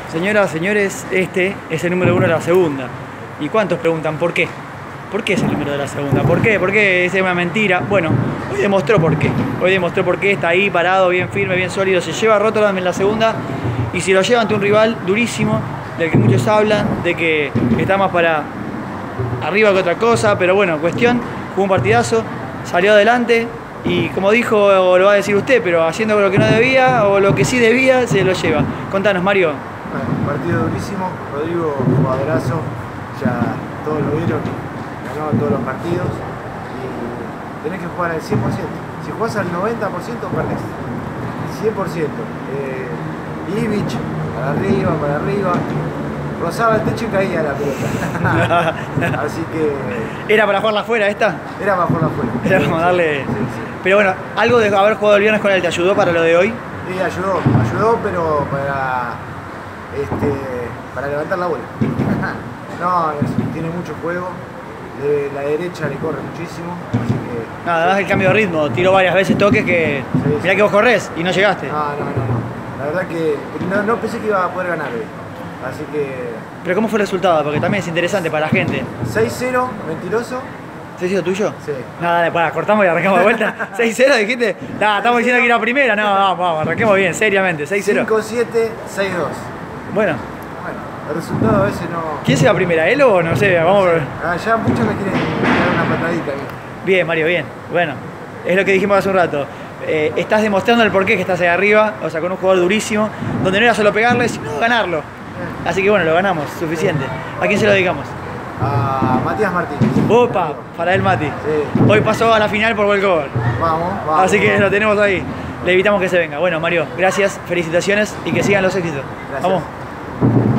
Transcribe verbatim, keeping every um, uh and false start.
Señoras, señores, este es el número uno de la segunda. ¿Y cuántos preguntan por qué? ¿Por qué es el número de la segunda? ¿Por qué? ¿Por qué es una mentira? Bueno, hoy demostró por qué. Hoy demostró por qué está ahí parado, bien firme, bien sólido. Se lleva a Rotterdam en la segunda y si lo lleva ante un rival durísimo, del que muchos hablan, de que está más para arriba que otra cosa, pero bueno, cuestión, jugó un partidazo, salió adelante y como dijo, o lo va a decir usted, pero haciendo lo que no debía o lo que sí debía, se lo lleva. Contanos, Mario. Bueno, un partido durísimo, Rodrigo, jugadorazo, ya todos lo vieron, ganó todos los partidos y tenés que jugar al cien por ciento. Si jugás al noventa por ciento, perdés. cien por ciento. Eh, Ivic, para arriba, para arriba, rozaba el techo y caía la pelota. Así que... ¿Era para jugarla afuera esta? Era para jugarla afuera. Era como darle... Sí, sí. Pero bueno, ¿algo de haber jugado el viernes con él te ayudó para lo de hoy? Sí, ayudó, ayudó, pero para, este, para levantar la bola. No, es, tiene mucho juego, de la derecha le corre muchísimo, así que... Nada, además el cambio de ritmo, tiró varias veces toques que... Sí, mirá sí. que vos corres y no llegaste. No, no, no, no. La verdad que no, no pensé que iba a poder ganar hoy, así que... Pero ¿cómo fue el resultado? Porque también es interesante para la gente. seis cero, mentiroso. ¿seis cero tuyo? Sí. Nada, dale, para, cortamos y arrancamos de vuelta. ¿seis cero dijiste? Nada, estamos diciendo que ir a primera. No, vamos, vamos, arranquemos bien, seriamente. seis cero. cinco siete, seis dos. Bueno, Bueno, el resultado a veces no... ¿quién se va primera? ¿Él o no sé? Vamos a ver. Ah, ya muchos me quieren dar una patadita. ¿Eh? Bien, Mario, bien. Bueno, es lo que dijimos hace un rato. Eh, estás demostrando el porqué que estás ahí arriba, o sea, con un jugador durísimo, donde no era solo pegarle, sino ganarlo. Así que bueno, lo ganamos, suficiente. ¿A quién se lo dedicamos? A Matías Martínez. Opa, para el Mati. Sí. Hoy pasó a la final por gol cover. Vamos, vamos. Así que vamos. lo tenemos ahí. Le evitamos que se venga. Bueno, Mario, gracias, felicitaciones y que sigan los éxitos. Gracias. Vamos.